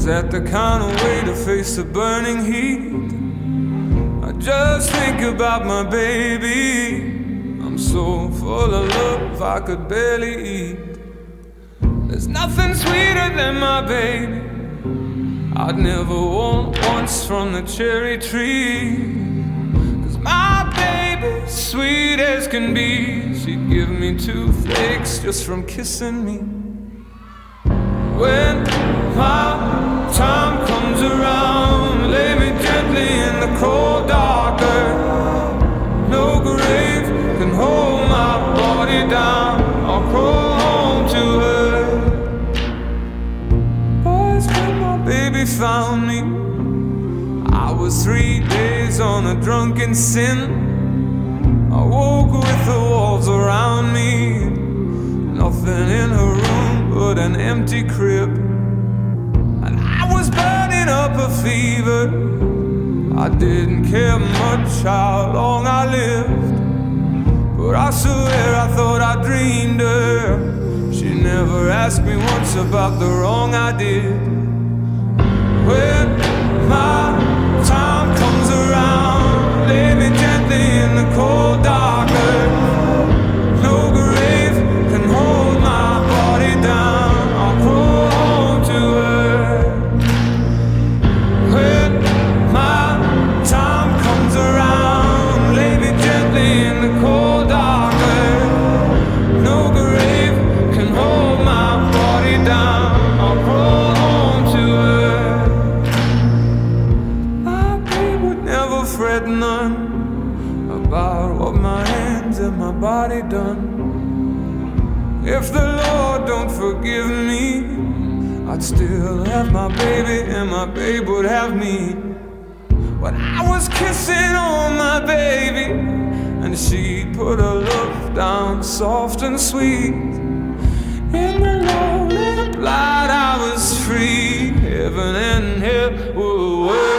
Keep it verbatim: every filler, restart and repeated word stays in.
that the kind of way to face the burning heat? I just think about my baby. I'm so full of love I could barely eat. There's nothing sweeter than my baby. I'd never want once from the cherry tree. Cause my baby's sweet as can be. She'd give me two flakes just from kissing me. When my time comes around, lay me gently in the cold dark earth. No grave can hold my body down. I'll crawl home to her. Boys, when my baby found me, I was three days on a drunken sin. I woke with the walls around me, nothing in her room but an empty crib. And I was burning up a fever. I didn't care much how long I lived, but I swear I thought I dreamed her. She never asked me once about the wrong I did. When my time comes around, lay me gently in the cold dark earth. No grave can hold my body down. I'll crawl home to her. When my time comes around, lay me gently in the cold dark earth. No grave can hold my body down. I'll crawl home to her. My babe would never fret none about what my hands and my body done. If the Lord don't forgive me, I'd still have my baby and my babe would have me. When I was kissing on my baby, and she'd put her love down soft and sweet. In the lonely light I was free. Heaven and hell were